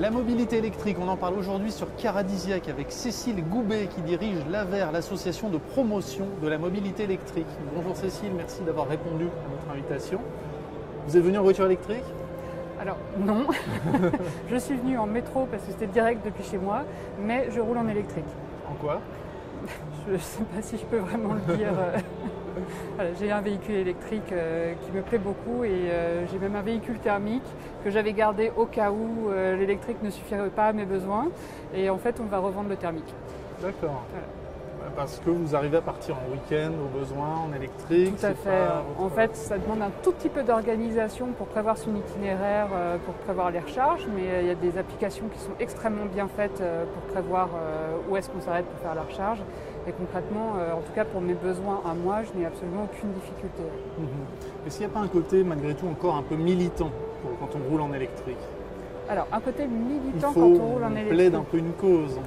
La mobilité électrique, on en parle aujourd'hui sur Caradisiac avec Cécile Goubet qui dirige l'AVER, l'association de promotion de la mobilité électrique. Bonjour Cécile, merci d'avoir répondu à notre invitation. Vous êtes venue en voiture électrique? Alors non, je suis venue en métro parce que c'était direct depuis chez moi, mais je roule en électrique. En quoi? Je ne sais pas si je peux vraiment le dire. Voilà, j'ai un véhicule électrique qui me plaît beaucoup et j'ai même un véhicule thermique que j'avais gardé au cas où l'électrique ne suffirait pas à mes besoins. Et en fait, on va revendre le thermique. D'accord. Voilà. Parce que vous arrivez à partir en week-end au besoin, en électrique. Tout à fait. En fait, ça demande un tout petit peu d'organisation pour prévoir son itinéraire, pour prévoir les recharges, mais il y a des applications qui sont extrêmement bien faites pour prévoir où est-ce qu'on s'arrête pour faire la recharge. Et concrètement, en tout cas pour mes besoins à moi, je n'ai absolument aucune difficulté. Est-ce qu'il n'y a pas un côté malgré tout encore un peu militant quand on roule en électrique? Alors, un côté militant quand on roule en électrique. On plaide un peu une cause.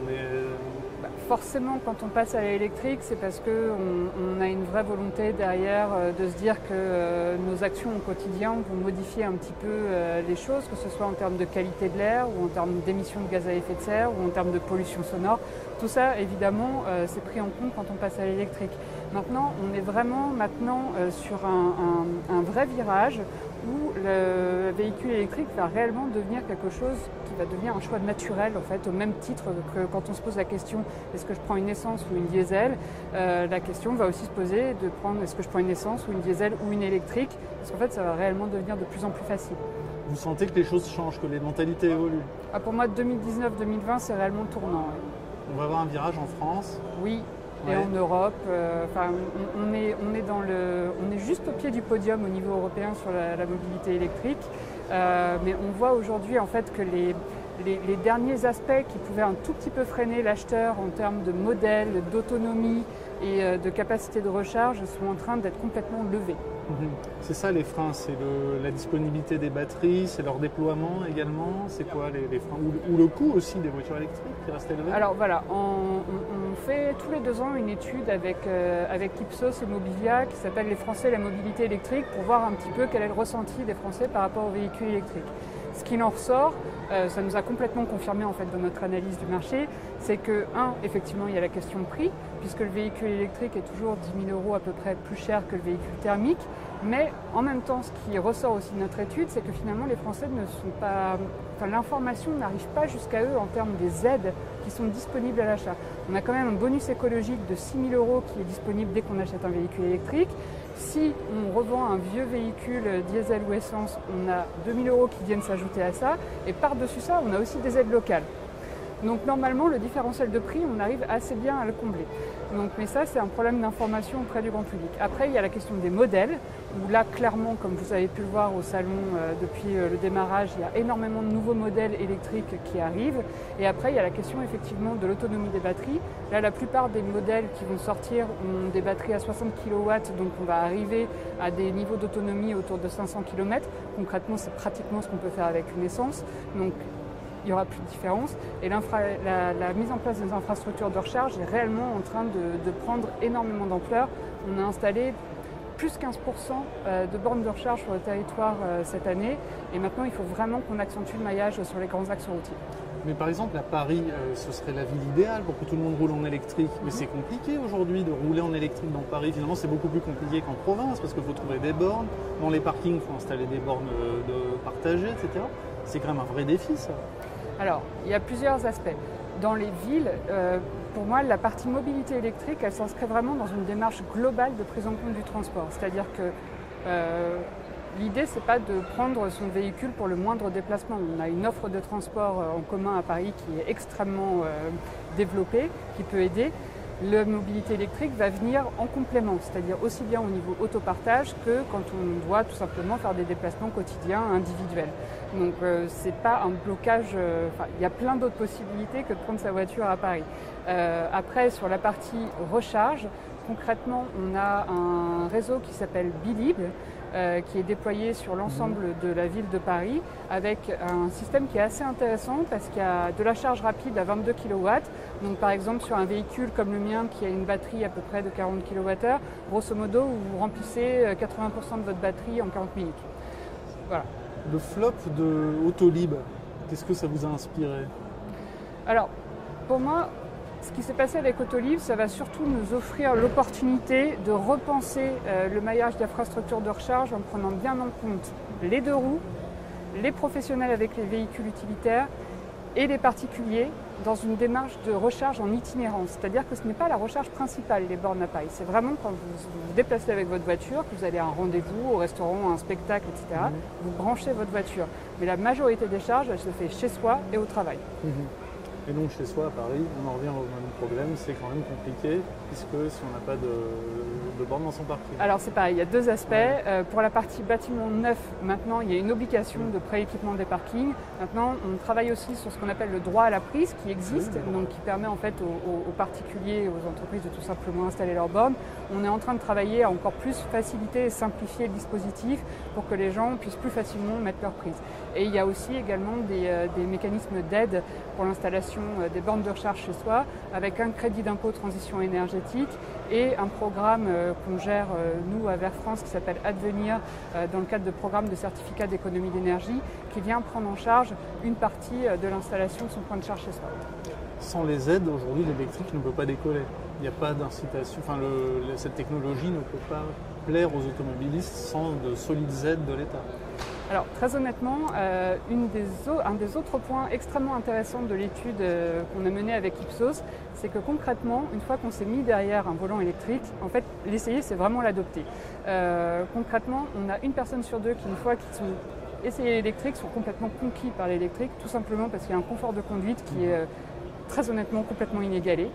Forcément, quand on passe à l'électrique, c'est parce qu'on a une vraie volonté derrière de se dire que nos actions au quotidien vont modifier un petit peu les choses, que ce soit en termes de qualité de l'air ou en termes d'émissions de gaz à effet de serre ou en termes de pollution sonore. Tout ça, évidemment, c'est pris en compte quand on passe à l'électrique. Maintenant, on est vraiment sur un vrai virage où le véhicule électrique va réellement devenir quelque chose qui va devenir un choix naturel, en fait, au même titre que quand on se pose la question est-ce que je prends une essence ou une diesel, la question va aussi se poser de prendre est-ce que je prends une essence ou une diesel ou une électrique, parce qu'en fait ça va réellement devenir de plus en plus facile. Vous sentez que les choses changent, que les mentalités évoluent? Pour moi, 2019-2020, c'est réellement tournant. Ouais. On va avoir un virage en France? Oui. Et en Europe, on est juste au pied du podium au niveau européen sur la mobilité électrique, mais on voit aujourd'hui en fait que les derniers aspects qui pouvaient un tout petit peu freiner l'acheteur en termes de modèle, d'autonomie et de capacité de recharge sont en train d'être complètement levés. C'est ça les freins, c'est la disponibilité des batteries, c'est leur déploiement également, c'est quoi les freins ou le coût aussi des voitures électriques qui reste élevé? Alors voilà, on fait tous les 2 ans une étude avec Ipsos et Mobilia qui s'appelle Les Français et la mobilité électrique pour voir un petit peu quel est le ressenti des Français par rapport aux véhicules électriques. Ce qui en ressort, ça nous a complètement confirmé en fait dans notre analyse du marché, c'est que, effectivement, il y a la question de prix, puisque le véhicule électrique est toujours 10 000 € à peu près plus cher que le véhicule thermique, mais en même temps, ce qui ressort aussi de notre étude, c'est que finalement les Français ne sont pas, l'information n'arrive pas jusqu'à eux en termes des aides qui sont disponibles à l'achat. On a quand même un bonus écologique de 6 000 € qui est disponible dès qu'on achète un véhicule électrique. Si on revend un vieux véhicule diesel ou essence, on a 2 000 € qui viennent s'ajouter à ça. Et par-dessus ça, on a aussi des aides locales. Donc normalement, le différentiel de prix, on arrive assez bien à le combler. Mais ça, c'est un problème d'information auprès du grand public. Après, il y a la question des modèles, où là, clairement, comme vous avez pu le voir au salon depuis le démarrage, il y a énormément de nouveaux modèles électriques qui arrivent. Et après, il y a la question effectivement de l'autonomie des batteries. Là, la plupart des modèles qui vont sortir ont des batteries à 60 kW, donc on va arriver à des niveaux d'autonomie autour de 500 km. Concrètement, c'est pratiquement ce qu'on peut faire avec une essence. Donc, il n'y aura plus de différence. Et la mise en place des infrastructures de recharge est réellement en train de prendre énormément d'ampleur. On a installé plus 15% de bornes de recharge sur le territoire cette année. Et maintenant, il faut vraiment qu'on accentue le maillage sur les grands axes routiers. Mais par exemple, à Paris, ce serait la ville idéale pour que tout le monde roule en électrique. Mais c'est compliqué aujourd'hui de rouler en électrique dans Paris. Finalement, c'est beaucoup plus compliqué qu'en province parce qu'il faut trouver des bornes. Dans les parkings, il faut installer des bornes partagées, etc. C'est quand même un vrai défi, ça. Alors, il y a plusieurs aspects. Dans les villes, pour moi, la partie mobilité électrique, elle s'inscrit vraiment dans une démarche globale de prise en compte du transport. C'est-à-dire que l'idée, ce n'est pas de prendre son véhicule pour le moindre déplacement. On a une offre de transport en commun à Paris qui est extrêmement développée, qui peut aider. La mobilité électrique va venir en complément, c'est-à-dire aussi bien au niveau autopartage que quand on doit tout simplement faire des déplacements quotidiens individuels. Donc c'est pas un blocage, il y a plein d'autres possibilités que de prendre sa voiture à Paris. Après, sur la partie recharge, concrètement, on a un réseau qui s'appelle Bilib, qui est déployé sur l'ensemble de la ville de Paris avec un système qui est assez intéressant parce qu'il y a de la charge rapide à 22 kW. Donc par exemple sur un véhicule comme le mien qui a une batterie à peu près de 40 kWh, grosso modo vous remplissez 80% de votre batterie en 40 minutes. Voilà. Le flop de Autolib, Qu'est-ce que ça vous a inspiré? Alors, pour moi, ce qui s'est passé avec Autoliv, ça va surtout nous offrir l'opportunité de repenser le maillage d'infrastructures de recharge en prenant bien en compte les deux roues, les professionnels avec les véhicules utilitaires et les particuliers dans une démarche de recharge en itinérance. C'est-à-dire que ce n'est pas la recharge principale, les bornes à paille. C'est vraiment quand vous vous déplacez avec votre voiture, que vous allez à un rendez-vous, au restaurant, à un spectacle, etc. Vous branchez votre voiture. Mais la majorité des charges, elle se fait chez soi et au travail. Et donc chez soi à Paris, on en revient au même problème, c'est quand même compliqué, puisque si on n'a pas de borne dans son parking. Alors c'est pareil, il y a deux aspects. Pour la partie bâtiment neuf, maintenant il y a une obligation de prééquipement des parkings. Maintenant on travaille aussi sur ce qu'on appelle le droit à la prise qui existe, donc qui permet en fait aux particuliers et aux entreprises de tout simplement installer leurs bornes. On est en train de travailler à encore plus faciliter et simplifier le dispositif pour que les gens puissent plus facilement mettre leur prise. Et il y a aussi également des mécanismes d'aide pour l'installation des bornes de recharge chez soi, avec un crédit d'impôt transition énergétique et un programme qu'on gère nous à Vert France qui s'appelle Advenir dans le cadre de programmes de certificat d'économie d'énergie qui vient prendre en charge une partie de l'installation de son point de charge chez soi. Sans les aides, aujourd'hui l'électrique ne peut pas décoller. Il n'y a pas d'incitation, enfin cette technologie ne peut pas plaire aux automobilistes sans de solides aides de l'État. Alors très honnêtement, un des autres points extrêmement intéressants de l'étude qu'on a menée avec Ipsos, c'est que concrètement, une fois qu'on s'est mis derrière un volant électrique, en fait l'essayer c'est vraiment l'adopter. Concrètement, on a une personne sur deux qui, une fois qu'ils sont essayés l'électrique, sont complètement conquis par l'électrique, tout simplement parce qu'il y a un confort de conduite qui est très honnêtement complètement inégalé.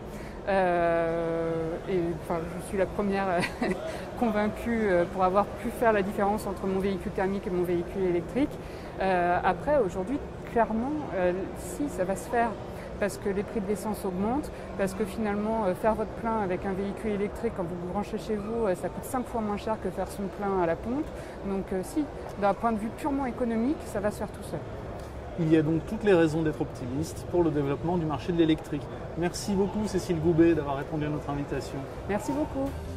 Je suis la première convaincue pour avoir pu faire la différence entre mon véhicule thermique et mon véhicule électrique. Après, aujourd'hui, clairement, si, ça va se faire parce que les prix de l'essence augmentent, parce que finalement, faire votre plein avec un véhicule électrique, quand vous vous branchez chez vous, ça coûte 5 fois moins cher que faire son plein à la pompe. Donc si, d'un point de vue purement économique, ça va se faire tout seul. Il y a donc toutes les raisons d'être optimiste pour le développement du marché de l'électrique. Merci beaucoup Cécile Goubet d'avoir répondu à notre invitation. Merci beaucoup.